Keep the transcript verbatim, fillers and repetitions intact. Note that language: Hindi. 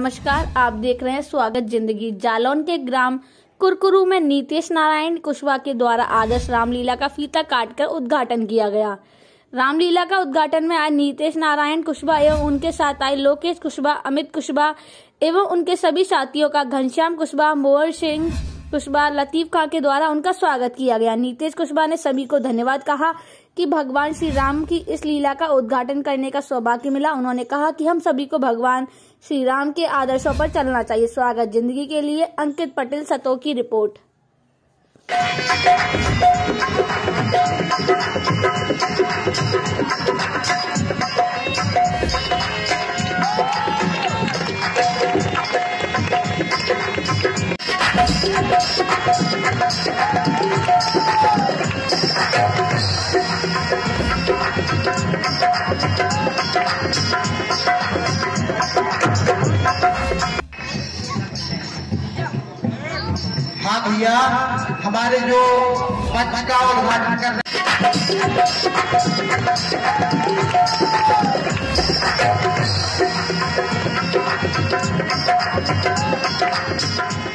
नमस्कार, आप देख रहे हैं स्वागत जिंदगी। जालौन के ग्राम कुरकुरू में नीतीश नारायण कुशवाहा के द्वारा आदर्श रामलीला का फीता काटकर उद्घाटन किया गया। रामलीला का उद्घाटन में आज नीतीश नारायण कुशवाहा एवं उनके साथ आए लोकेश कुशवाहा, अमित कुशवाहा एवं उनके सभी साथियों का घनश्याम कुशवाहा, मोहर सिंह कुशवाहा, लतीफ खां के द्वारा उनका स्वागत किया गया। नीतीश कुशवाहा ने सभी को धन्यवाद कहा कि भगवान श्री राम की इस लीला का उद्घाटन करने का सौभाग्य मिला। उन्होंने कहा कि हम सभी को भगवान श्री राम के आदर्शों पर चलना चाहिए। स्वागत जिंदगी के लिए अंकित पटेल, सतो की रिपोर्ट। हाँ भैया, हमारे जो मंच का उद्घाटन कर रहे हैं